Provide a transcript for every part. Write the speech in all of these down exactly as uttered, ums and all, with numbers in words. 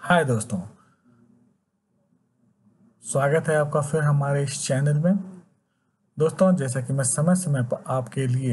हाय दोस्तों, स्वागत है आपका फिर हमारे इस चैनल में। दोस्तों, जैसा कि मैं समय समय पर आपके लिए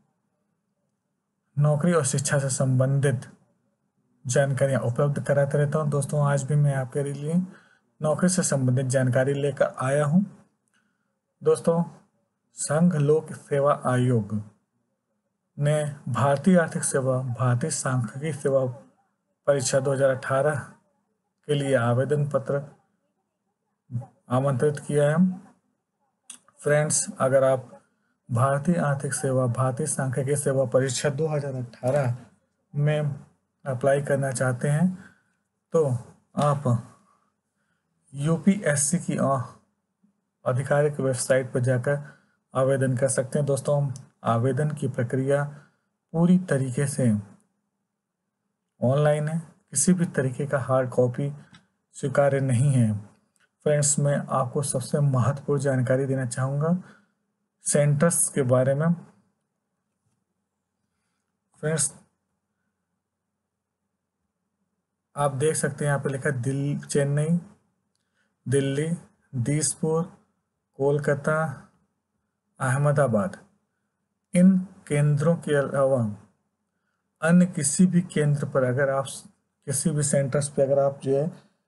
नौकरी और शिक्षा से संबंधित जानकारियां उपलब्ध कराते रहता हूं। दोस्तों, आज भी मैं आपके लिए नौकरी से संबंधित जानकारी लेकर आया हूं। दोस्तों, संघ लोक सेवा आयोग ने भारतीय आर्थिक सेवा भारतीय सांख्यिकी सेवा परीक्षा दो हज़ार अठारह के लिए आवेदन पत्र आमंत्रित किया है। फ्रेंड्स, अगर आप भारतीय आर्थिक सेवा भारतीय सांख्यिकी सेवा परीक्षा दो हज़ार अठारह में अप्लाई करना चाहते हैं तो आप यूपीएससी की आधिकारिक वेबसाइट पर जाकर आवेदन कर सकते हैं। दोस्तों, आवेदन की प्रक्रिया पूरी तरीके से ऑनलाइन है, किसी भी तरीके का हार्ड कॉपी स्वीकार्य नहीं है। फ्रेंड्स, मैं आपको सबसे महत्वपूर्ण जानकारी देना चाहूँगा सेंटर्स के बारे में। फ्रेंड्स, आप देख सकते हैं यहाँ पे लिखा है दिल्ली, चेन्नई, दिल्ली, दिसपुर, कोलकाता, अहमदाबाद। इन केंद्रों के अलावा अन्य किसी भी केंद्र पर अगर आप किसी भी सेंटर्स पे अगर आप जो है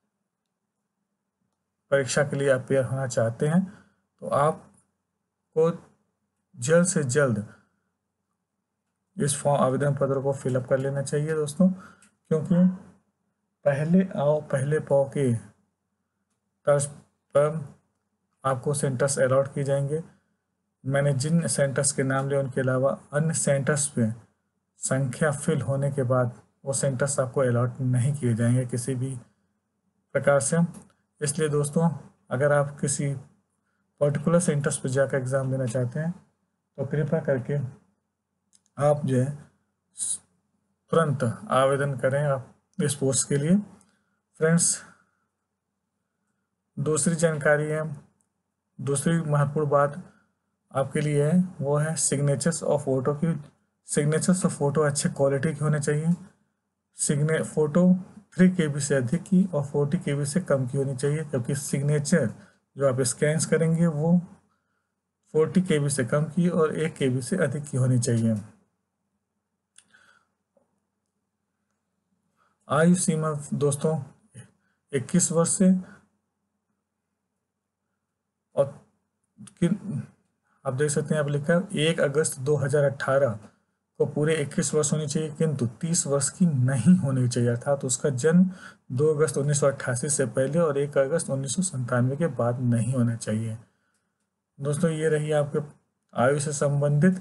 परीक्षा के लिए अपेयर होना चाहते हैं तो आपको जल्द से जल्द इस फॉर्म आवेदन पत्र को फिलअप कर लेना चाहिए दोस्तों, क्योंकि पहले आओ पहले पाओ के तर्ज पर आपको सेंटर्स अलॉट किए जाएंगे। मैंने जिन सेंटर्स के नाम लिए उनके अलावा अन्य सेंटर्स पे संख्या फिल होने के बाद वो सेंटर्स आपको अलॉट नहीं किए जाएंगे किसी भी प्रकार से। इसलिए दोस्तों, अगर आप किसी पर्टिकुलर सेंटर्स पर जाकर एग्ज़ाम देना चाहते हैं तो कृपया करके आप जो है तुरंत आवेदन करें आप इस पोस्ट के लिए। फ्रेंड्स, दूसरी जानकारी है, दूसरी महत्वपूर्ण बात आपके लिए है वो है सिग्नेचर्स ऑफ फोटो की। सिग्नेचर्स ऑफ फोटो अच्छे क्वालिटी के होने चाहिए। सिग्ने फोटो थ्री के बी से अधिक की और फोर्टी के बी से कम की होनी चाहिए, क्योंकि सिग्नेचर जो आप स्कैन्स करेंगे वो फोर्टी के बी से कम की और एक के बी से अधिक की होनी चाहिए। आयु सीमा दोस्तों इक्कीस वर्ष से और कि आप देख सकते हैं आप लिखा है एक अगस्त दो हज़ार अठारह को पूरे इक्कीस वर्ष होनी चाहिए, किंतु तीस वर्ष की नहीं होनी चाहिए, अर्थात तो उसका जन्म दो अगस्त उन्नीस सौ अट्ठासी से पहले और एक अगस्त उन्नीस सौ संतानवे के बाद नहीं होना चाहिए। दोस्तों, ये रही आपके आयु से संबंधित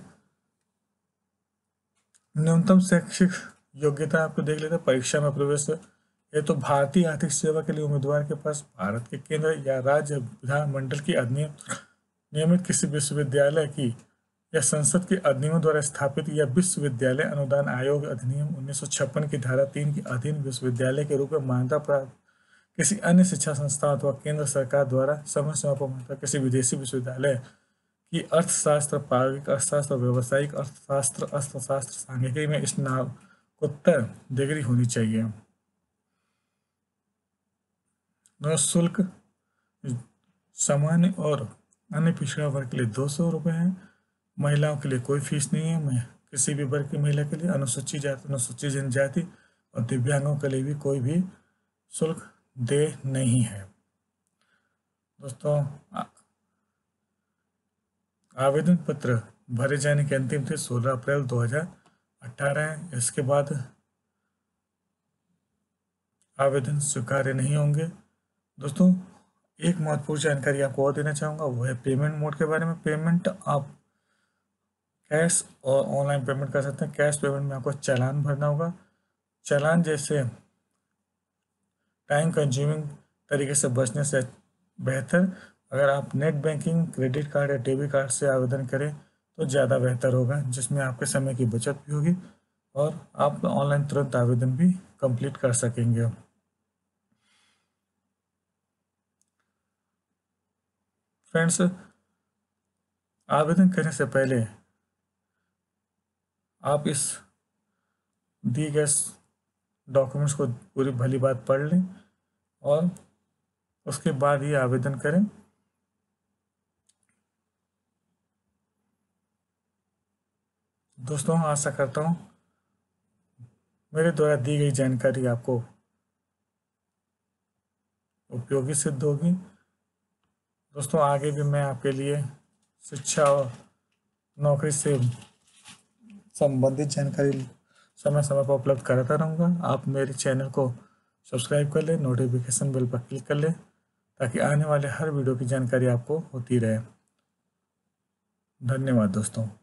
न्यूनतम शैक्षिक योग्यता। आपको देख लेते हैं परीक्षा में प्रवेश। ये तो भारतीय आर्थिक सेवा के लिए उम्मीदवार के पास भारत के केंद्र या राज्य विधानमंडल की अधिनियम नियमित किसी विश्वविद्यालय की या संसद के अधिनियमों द्वारा स्थापित या विश्वविद्यालय अनुदान आयोग अधिनियम उन्नीस सौ छप्पन की धारा तीन के अधीन विश्वविद्यालय के रूप में मान्यता प्राप्त किसी अन्य शिक्षा संस्था अथवा केंद्र सरकार द्वारा समय समय पर मान्यता किसी विदेशी विश्वविद्यालय की अर्थशास्त्र, प्रायोगिक अर्थशास्त्र, व्यावसायिक अर्थशास्त्र, अर्थशास्त्र, सांख्यिकी में स्नातकोत्तर डिग्री होनी चाहिए। शुल्क सामान्य और अन्य पिछड़ा वर्ग के लिए दो सौ रुपये है। महिलाओं के लिए कोई फीस नहीं है। मैं किसी भी वर्ग की महिला के लिए, अनुसूचित जाति, अनुसूचित जनजाति और दिव्यांगों के लिए भी कोई भी शुल्क दे नहीं है। दोस्तों, आवेदन पत्र भरे जाने की अंतिम तिथि सोलह अप्रैल दो हज़ार अठारह है। इसके बाद आवेदन स्वीकार्य नहीं होंगे। दोस्तों, एक महत्वपूर्ण जानकारी आपको और देना चाहूँगा वो है पेमेंट मोड के बारे में। पेमेंट आप कैश और ऑनलाइन पेमेंट कर सकते हैं। कैश पेमेंट में आपको चालान भरना होगा। चालान जैसे टाइम कंज्यूमिंग तरीके से बचने से बेहतर अगर आप नेट बैंकिंग, क्रेडिट कार्ड या डेबिट कार्ड से आवेदन करें तो ज़्यादा बेहतर होगा, जिसमें आपके समय की बचत भी होगी और आप ऑनलाइन तुरंत आवेदन भी कंप्लीट कर सकेंगे। फ्रेंड्स, आवेदन करने से पहले आप इस दी गए डॉक्यूमेंट्स को पूरी भली बात पढ़ लें। और उसके बाद ही आवेदन करें। दोस्तों आशा करता हूँ मेरे द्वारा दी गई जानकारी आपको उपयोगी सिद्ध होगी। दोस्तों आगे भी मैं आपके लिए शिक्षा और नौकरी से संबंधित जानकारी समय समय पर उपलब्ध कराता रहूँगा। आप मेरे चैनल को सब्सक्राइब कर लें, नोटिफिकेशन बेल पर क्लिक कर लें ताकि आने वाले हर वीडियो की जानकारी आपको होती रहे। धन्यवाद दोस्तों।